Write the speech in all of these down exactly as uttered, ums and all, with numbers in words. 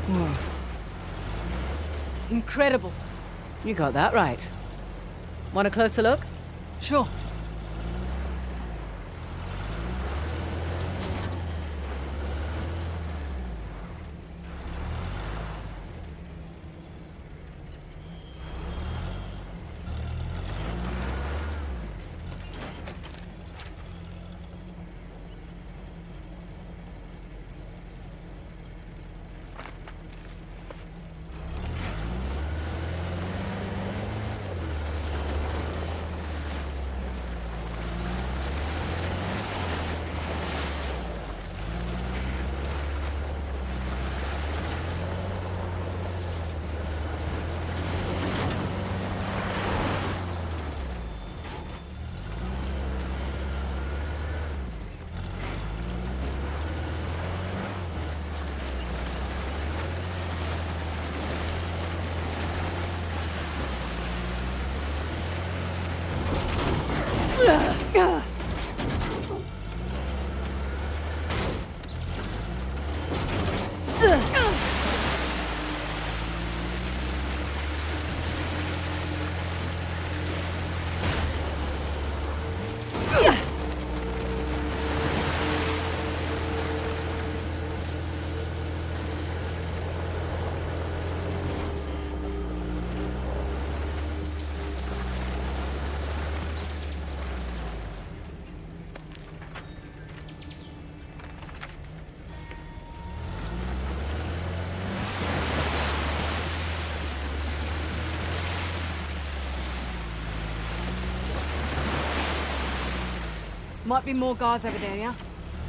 Whoa. Incredible. You got that right. Want a closer look? Sure. Might be more guards over there, yeah?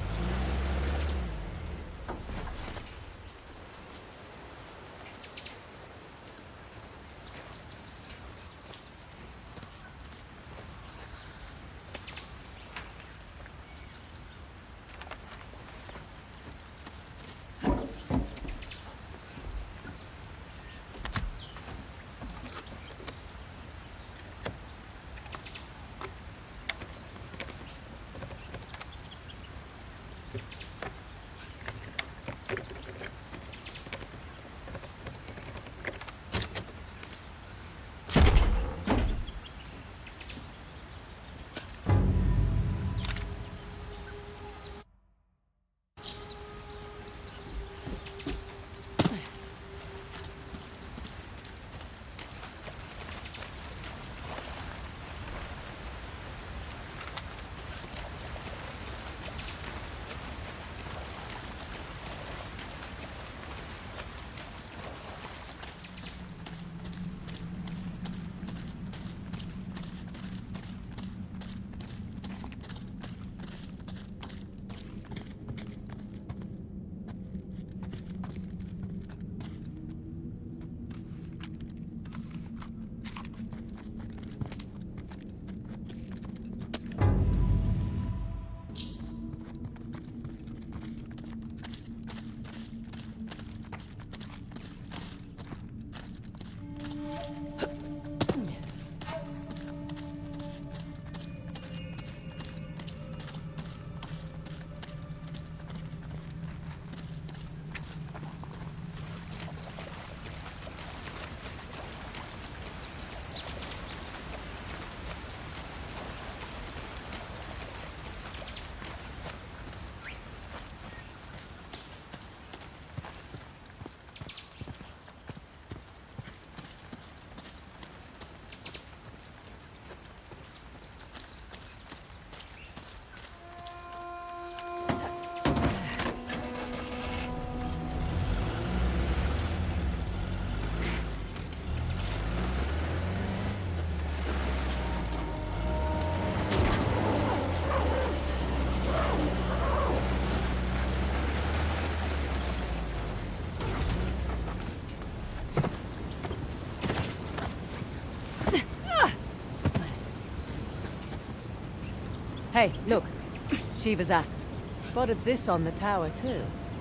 Hey, look. Shiva's axe. Spotted this on the tower, too.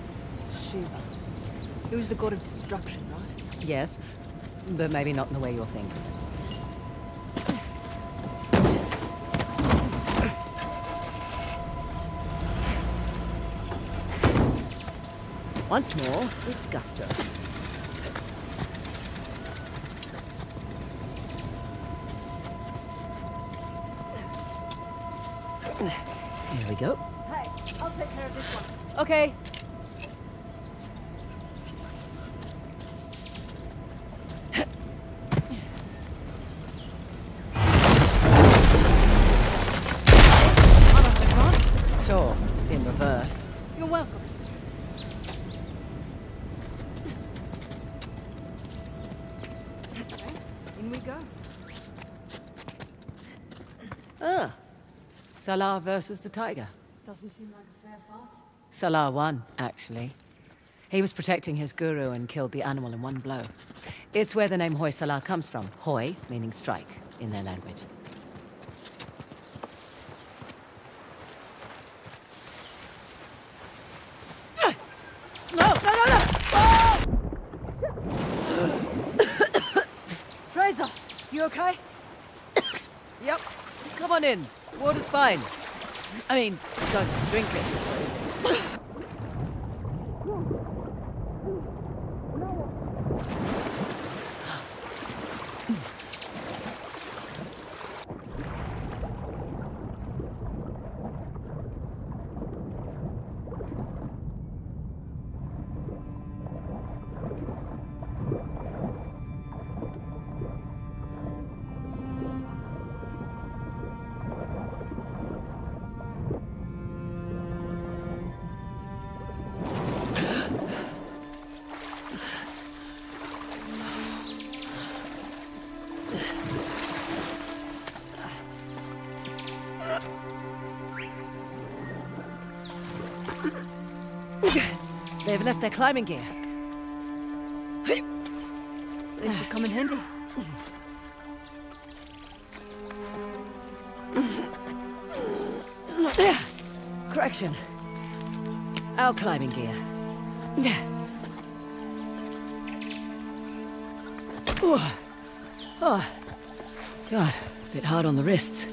Shiva. He was the god of destruction, right? Yes, but maybe not in the way you're thinking. Once more, with gusto. Here we go. Hey, I'll take care of this one. Okay. Sure, in reverse. You're welcome. Okay, in we go. Ah. Salah versus the tiger. Doesn't seem like a fair fight. Salah won, actually. He was protecting his guru and killed the animal in one blow. It's where the name Hoi Salah comes from. Hoi, meaning strike, in their language. No, no, no, no! Oh! Fraser, you okay? Yep. Come on in. Water's fine. I mean, don't drink it. They've left their climbing gear. They should come in handy. Correction. Our climbing gear. Oh. Oh. God, a bit hard on the wrists.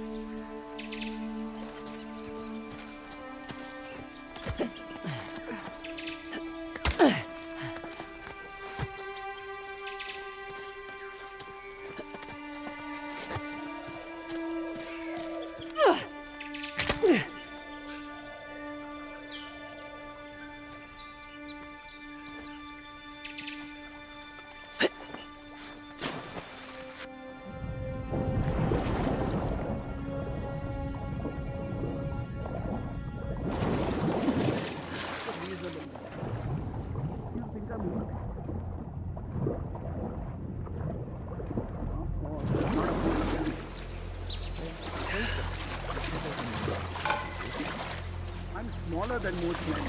I'm smaller than most men.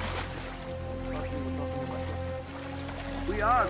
We are.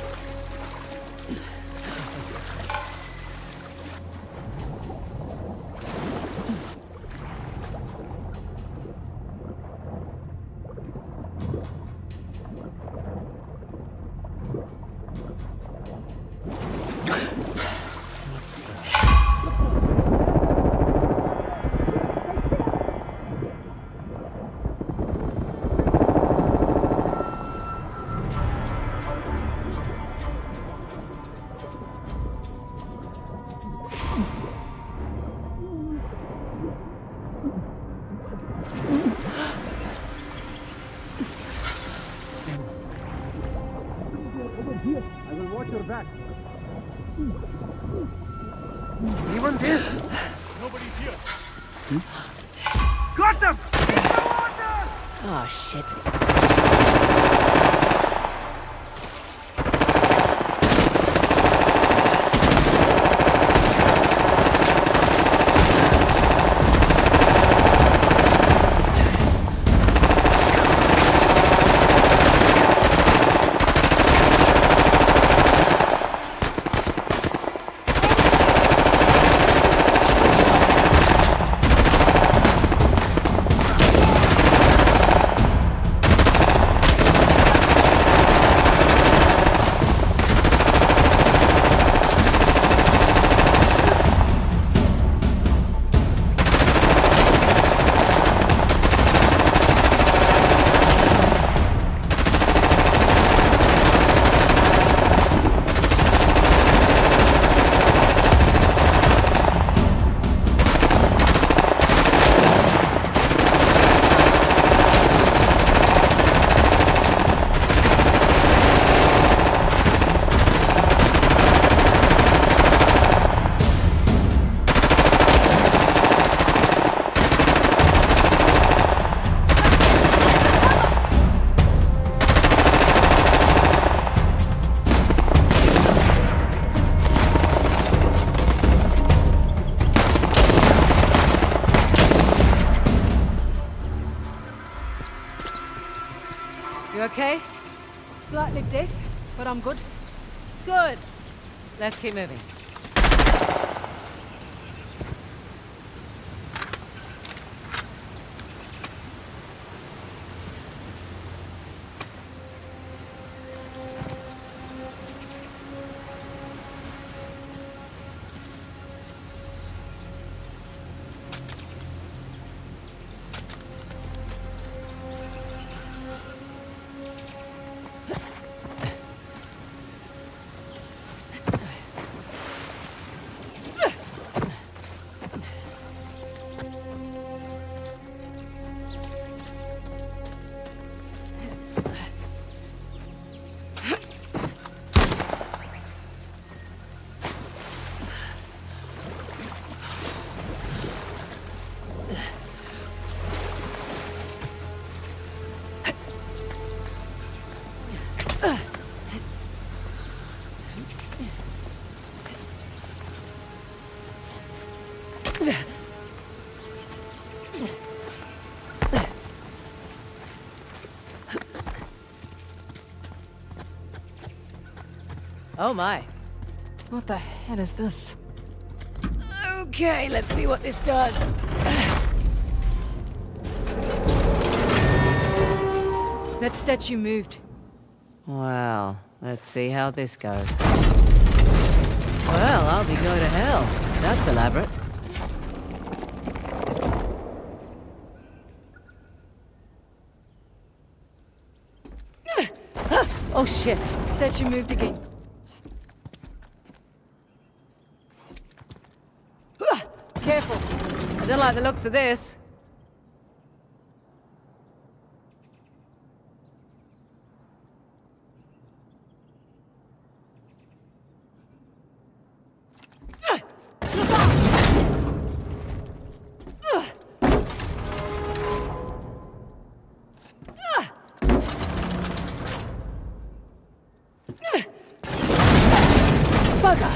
I will watch your back. Even this? Nobody's here. Hmm? Got them! In the water! Oh, shit. okay? Slightly deaf, but I'm good. Good. Let's keep moving. Oh my. What the hell is this? Okay, let's see what this does. That statue moved. Well, let's see how this goes. Well, I'll be going to hell. That's elaborate. Oh shit. Statue moved again. Careful. I don't like the looks of this. Bugger!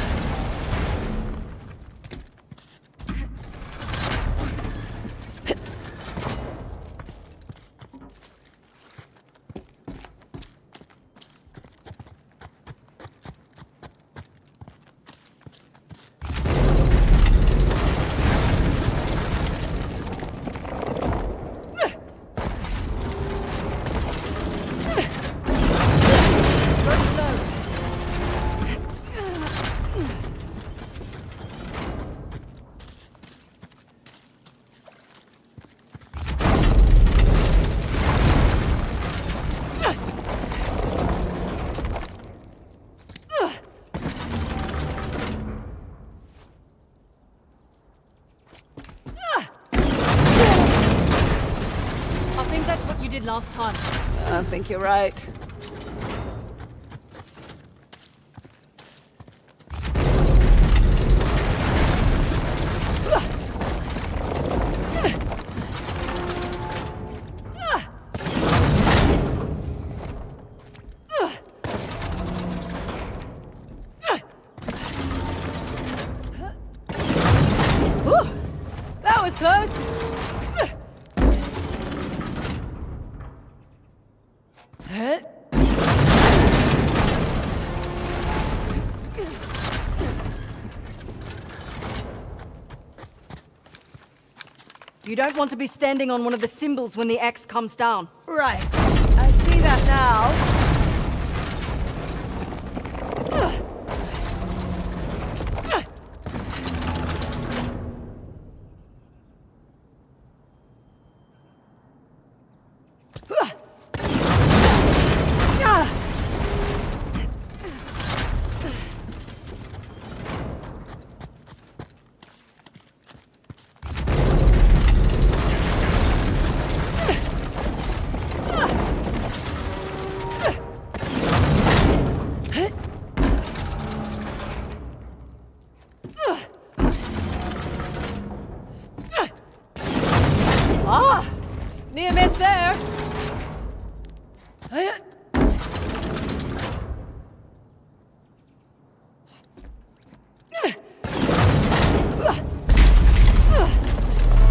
Last time. I think you're right. Ooh, that was close. You don't want to be standing on one of the symbols when the axe comes down. Right. I see that now. Ah! Near miss there!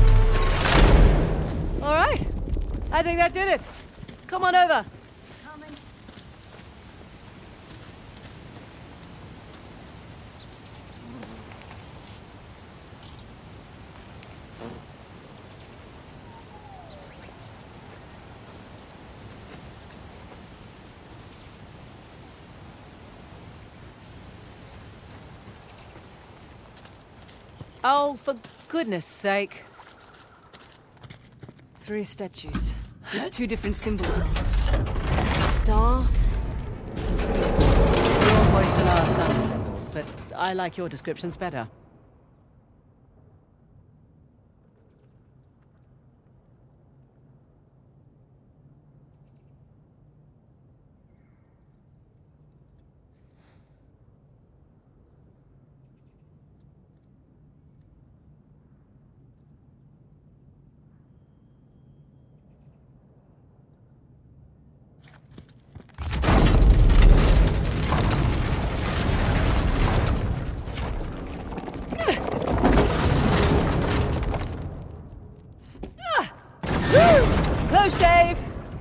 All right. I think that did it. Come on over. Coming Oh, for goodness sake. Three statues. With two different symbols on them. Star. Your Hoysala sun symbols, but I like your descriptions better. Close shave!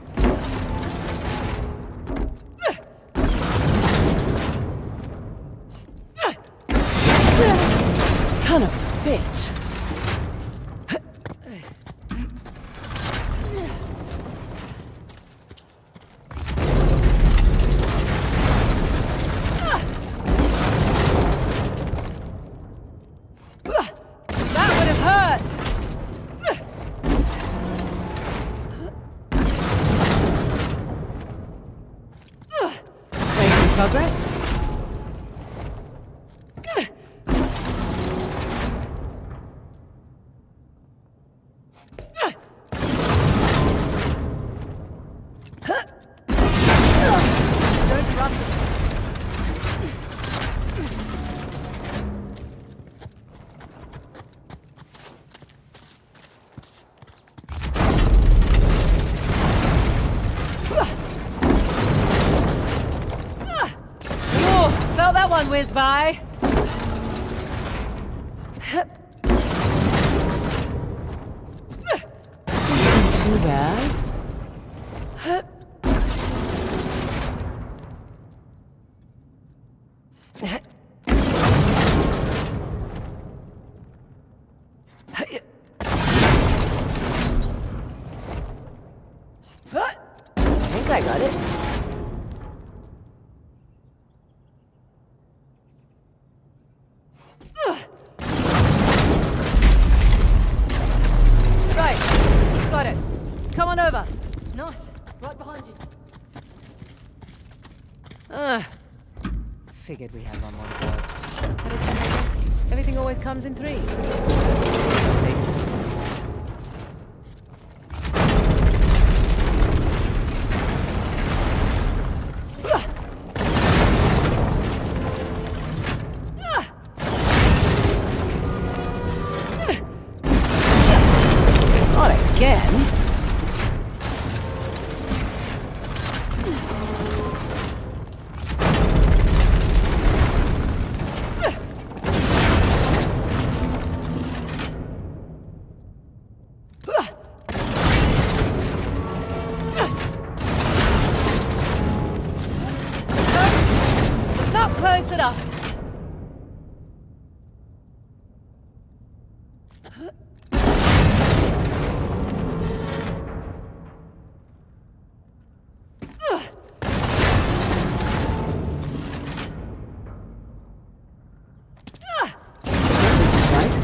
Son of a bitch! That would have hurt! Making progress? Don't run. Oh, felt that one whiz by. Too bad. I think I got it. Right, got it. Come on over. Nice. Right behind you. Ah, figured we had one more to go. But it's- everything always comes in threes. See? Not again. Not close enough. This is right.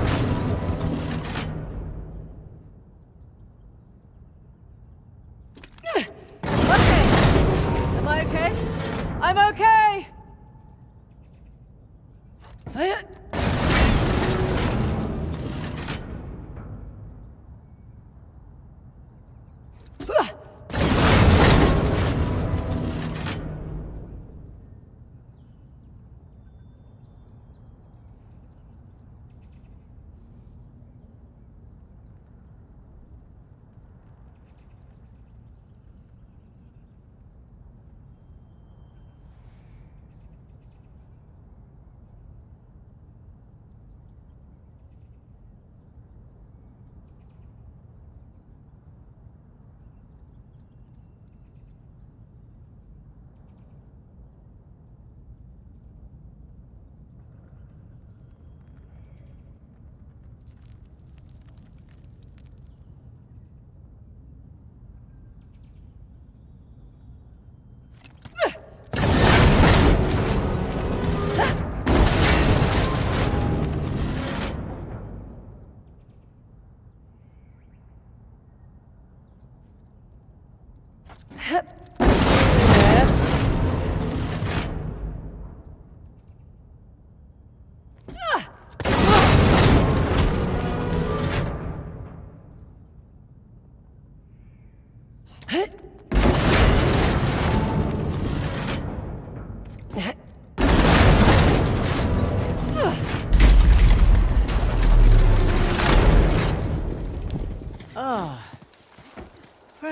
Okay. Am I okay? I'm okay.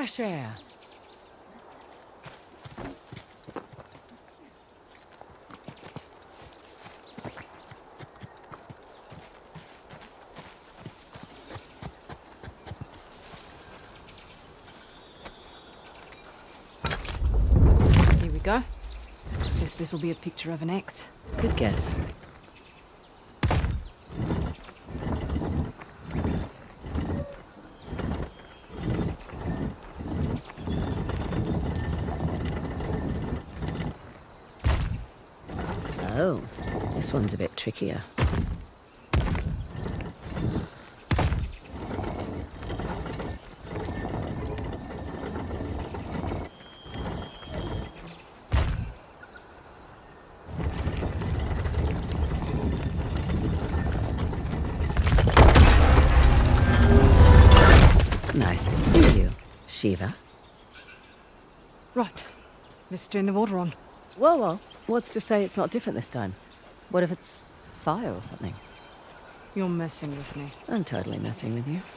fresh air. Here we go. Guess this'll be a picture of an X. Good guess. Oh, this one's a bit trickier. Nice to see you, Shiva. Right. Let's turn the water on. Well, well, what's to say it's not different this time? What if it's fire or something? You're messing with me. I'm totally messing with you.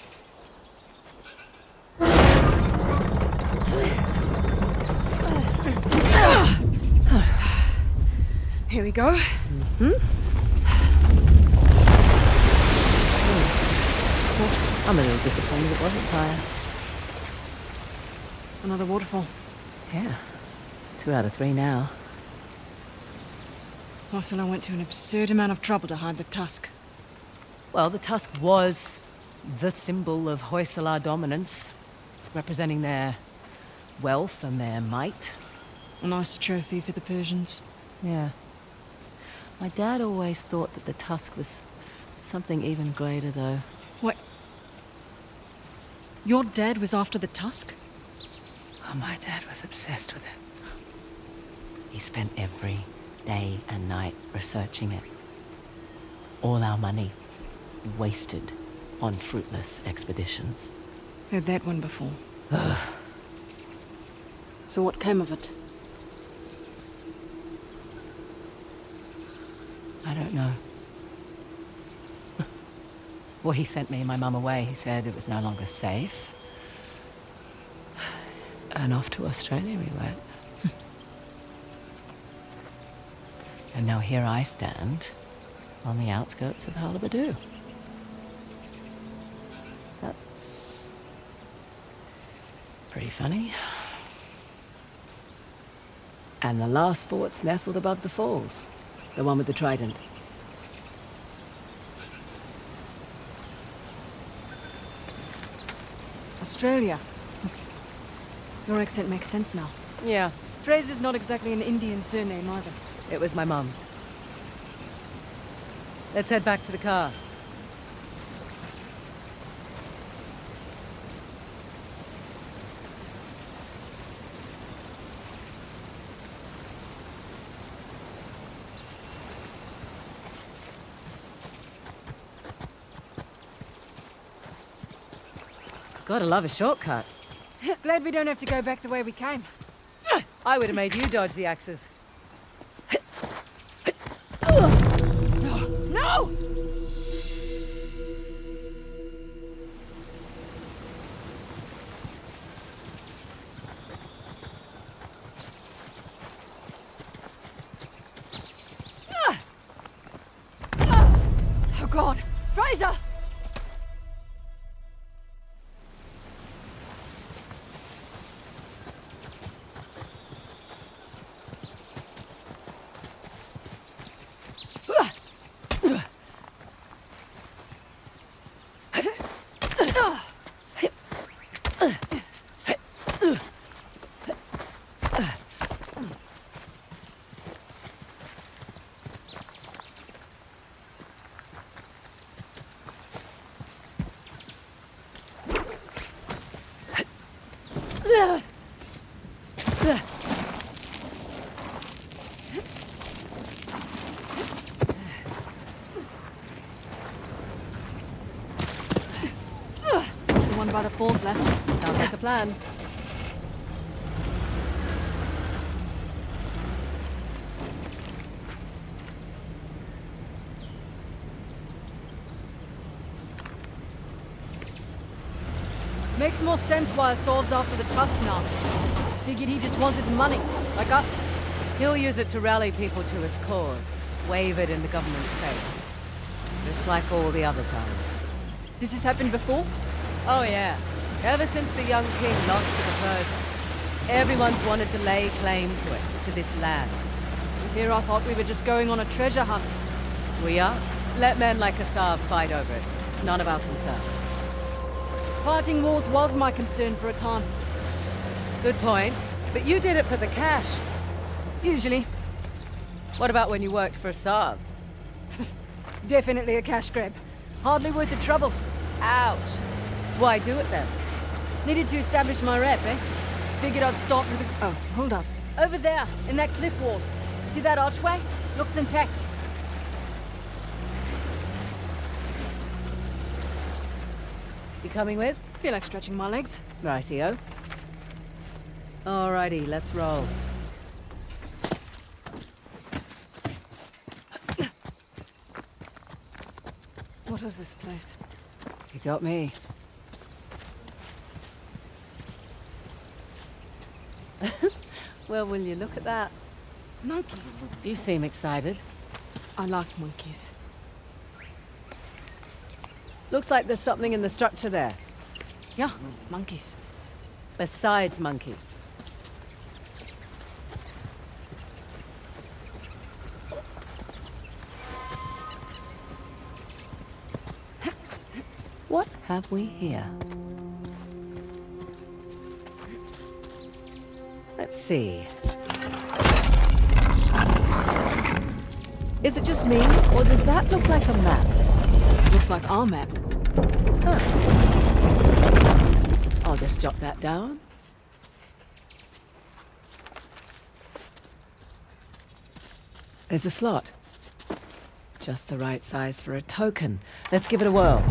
Here we go. Hmm? I'm a little disappointed it wasn't fire. Another waterfall. Yeah. It's two out of three now. Hoysala went to an absurd amount of trouble to hide the tusk. Well, the tusk was the symbol of Hoysala dominance, representing their wealth and their might. A nice trophy for the Persians. Yeah. My dad always thought that the tusk was something even greater, though. What? Your dad was after the tusk? Oh, my dad was obsessed with it. He spent every day and night researching it. All our money wasted on fruitless expeditions. Heard that one before. So what came of it? I don't know. Well, he sent me and my mum away. He said it was no longer safe. And off to Australia we went. And now here I stand on the outskirts of Halabadu. That's pretty funny. And the last fort's nestled above the falls. The one with the trident. Australia. Your accent makes sense now. Yeah, Fraser's not exactly an Indian surname either. it was my mum's. Let's head back to the car. Gotta love a shortcut. Glad we don't have to go back the way we came. I would have made you dodge the axes. No! Oh God! Fraser! The one by the falls left. Sounds like a plan. Makes more sense why Asolve's after the tusk now. Figured he just wanted the money, like us. He'll use it to rally people to his cause, wave it in the government's face. Just like all the other times. This has happened before? Oh yeah. Ever since the young king lost to the Persians, everyone's wanted to lay claim to it, to this land. Here I thought we were just going on a treasure hunt. We are? Let men like Asav fight over it. It's none of our concern. Fighting wars was my concern for a time. Good point. But you did it for the cash. Usually. What about when you worked for Asav? Definitely a cash grab. Hardly worth the trouble. Ouch. Why do it then? Needed to establish my rep, eh? Figured I'd start with a... Oh, hold up. Over there, in that cliff wall. See that archway? Looks intact. You coming with? Feel like stretching my legs. Rightio. Alrighty, let's roll. What is this place? You got me. Well, will you look at that? Monkeys. You seem excited. I like monkeys. Looks like there's something in the structure there. Yeah, monkeys. Besides monkeys. What have we here? Let's see. Is it just me, or does that look like a map? Looks like our map. Huh. I'll just jot that down. There's a slot. Just the right size for a token. Let's give it a whirl.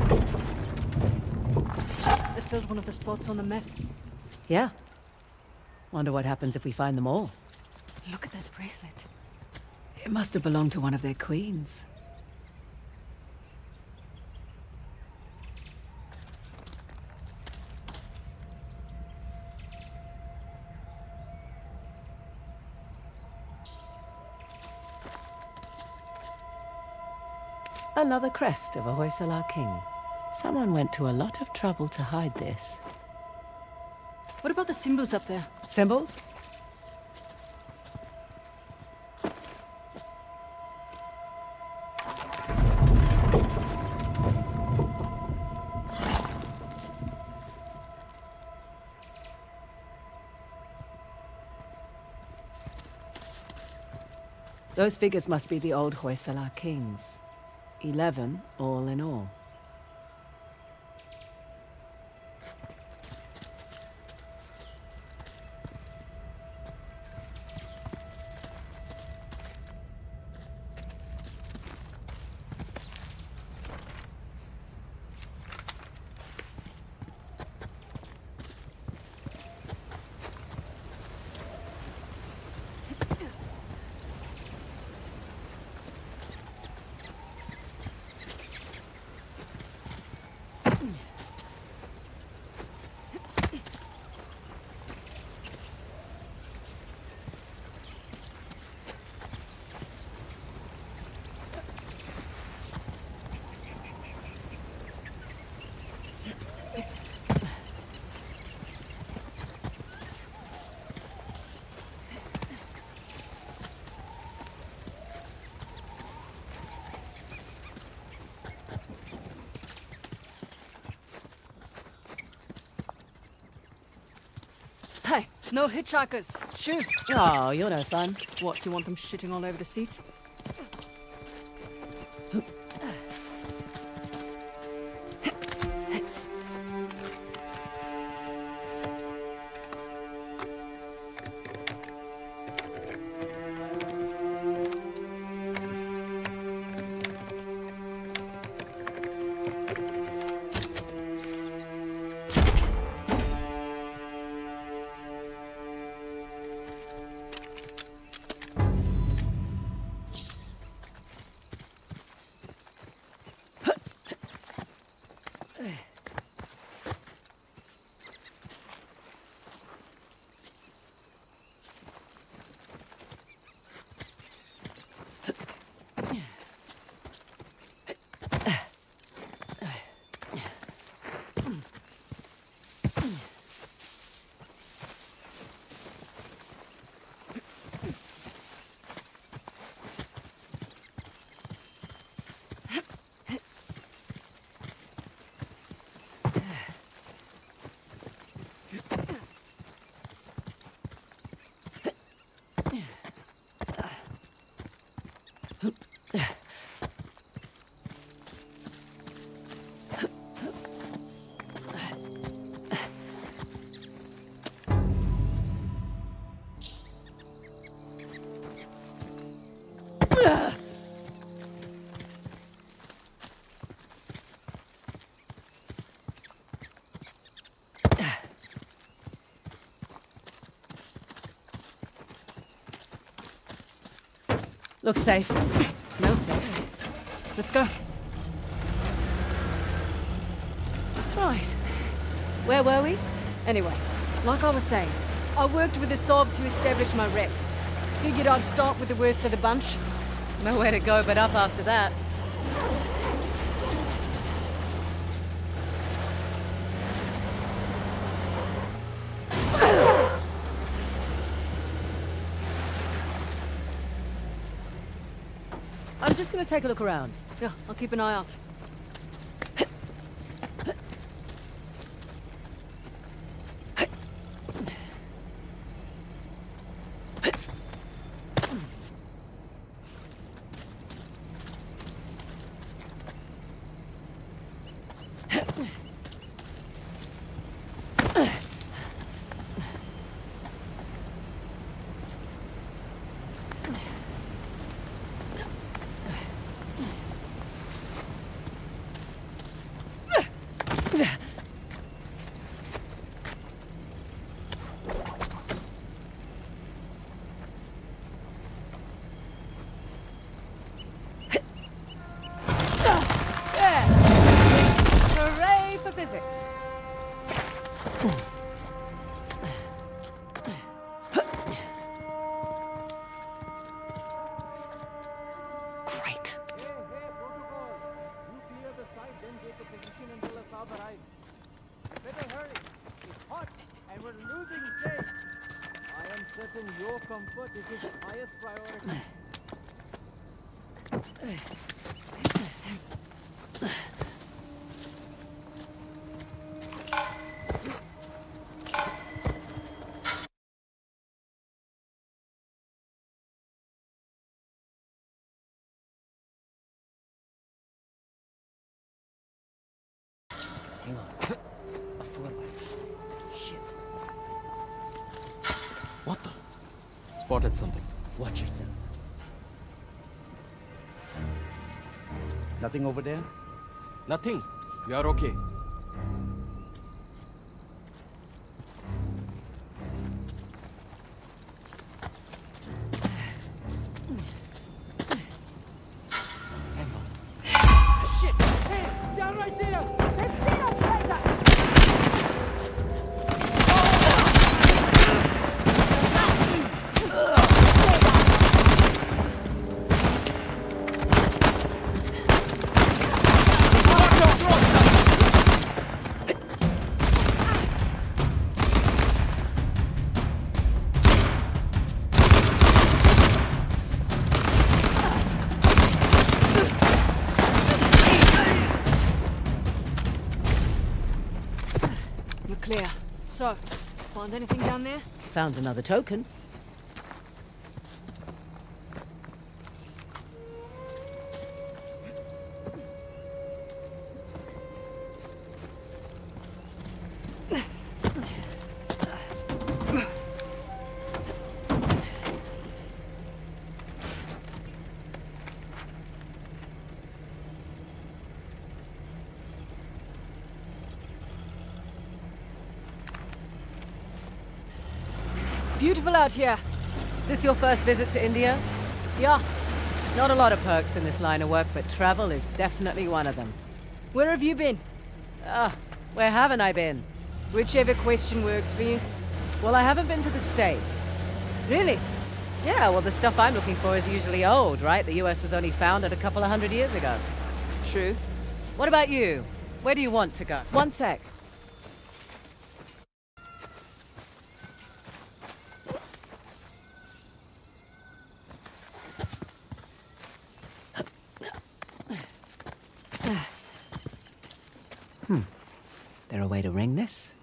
It filled one of the spots on the map. Yeah. Wonder what happens if we find them all. Look at that bracelet. It must have belonged to one of their queens. Another crest of a Hoysala king. Someone went to a lot of trouble to hide this. What about the symbols up there? Symbols? Those figures must be the old Hoysala kings. Eleven, all in all. Hey, no hitchhikers. Shoo. Oh, you're no fun. What, you want them shitting all over the seat? Looks safe. Smells safe. Let's go. Right. Where were we? Anyway, like I was saying, I worked with the Sob to establish my rep. Figured I'd start with the worst of the bunch. Nowhere to go but up after that. I'm just gonna take a look around. Yeah, I'll keep an eye out. Hooray for physics! Great. Better hurry. It's hot and we're losing space. I am certain your comfort is his highest priority. Hang on. A four-way. Shit. What the? Spotted something. Watch yourself. Nothing over there? Nothing. We are okay. Shit! Hey, down right there! You're clear. So, find anything down there? Found another token. Beautiful out here. Is this your first visit to India? Yeah. Not a lot of perks in this line of work, but travel is definitely one of them. Where have you been? Ah, where haven't I been? Whichever question works for you. Well, I haven't been to the States. Really? Yeah, well, the stuff I'm looking for is usually old, right? The U S was only founded a couple of hundred years ago. True. What about you? Where do you want to go? One sec. Hmm. There a way to ring this?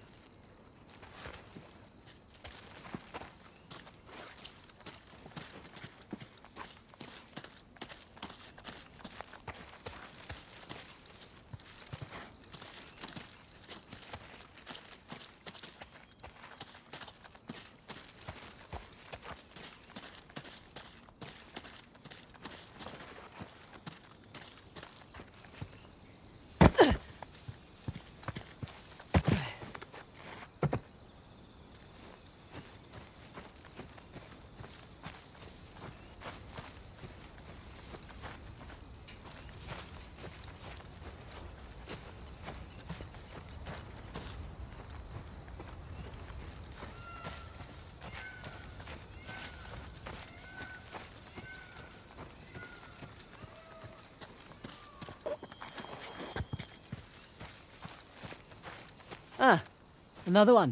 Another one.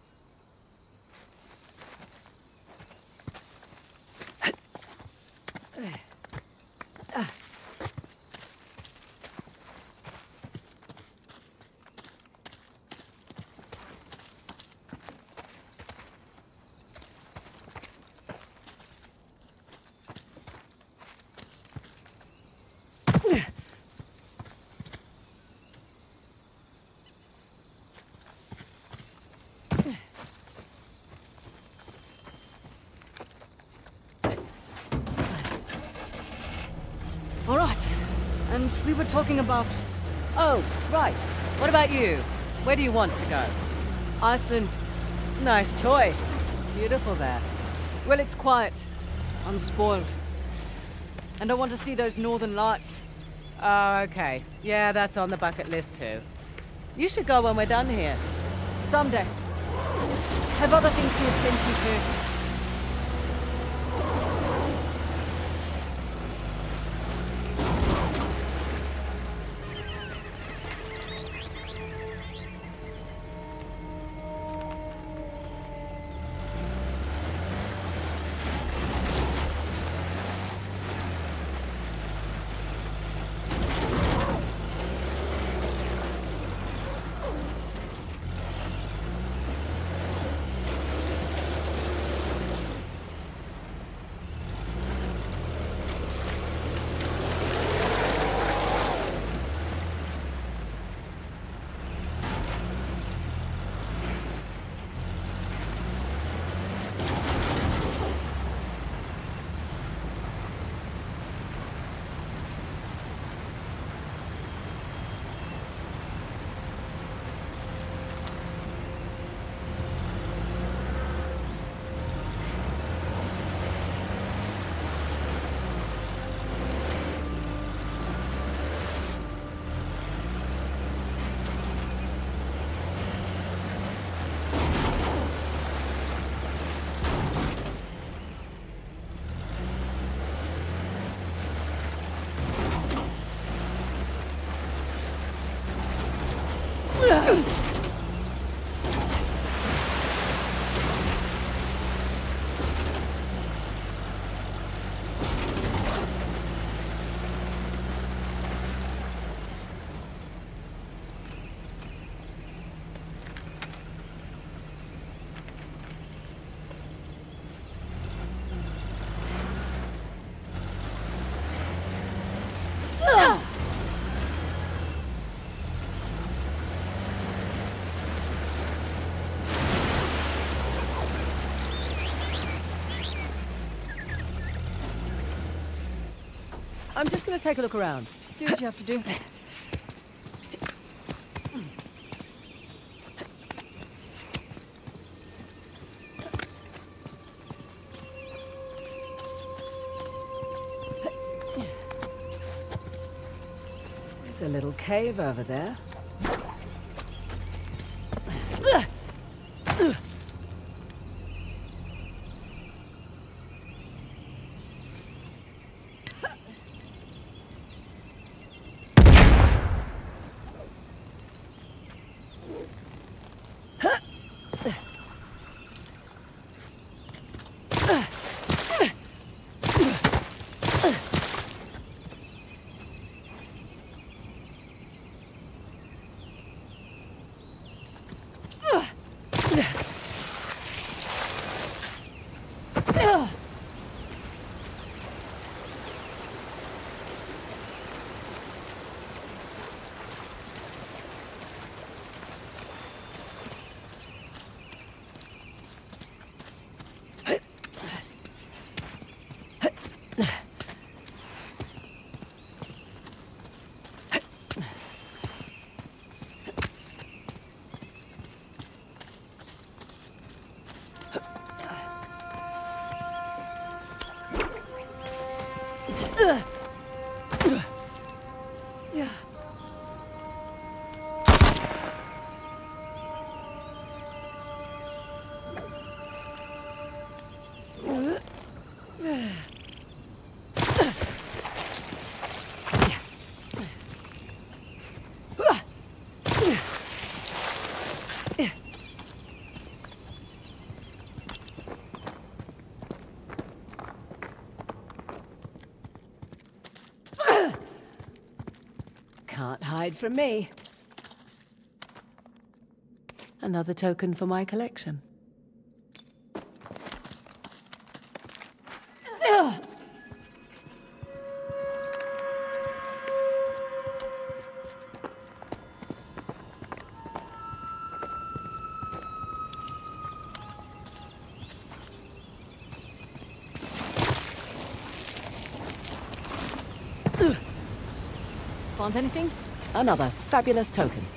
All right. And we were talking about Oh, right. What about you? Where do you want to go? Iceland. Nice choice. Beautiful there. Well, it's quiet, unspoiled. And I want to see those northern lights. Oh, okay. Yeah, that's on the bucket list too. You should go when we're done here. Someday. Have other things to attend to first. I'm just gonna take a look around. Do what you have to do. There's a little cave over there. made from me. Another token for my collection. Want anything? Another fabulous token.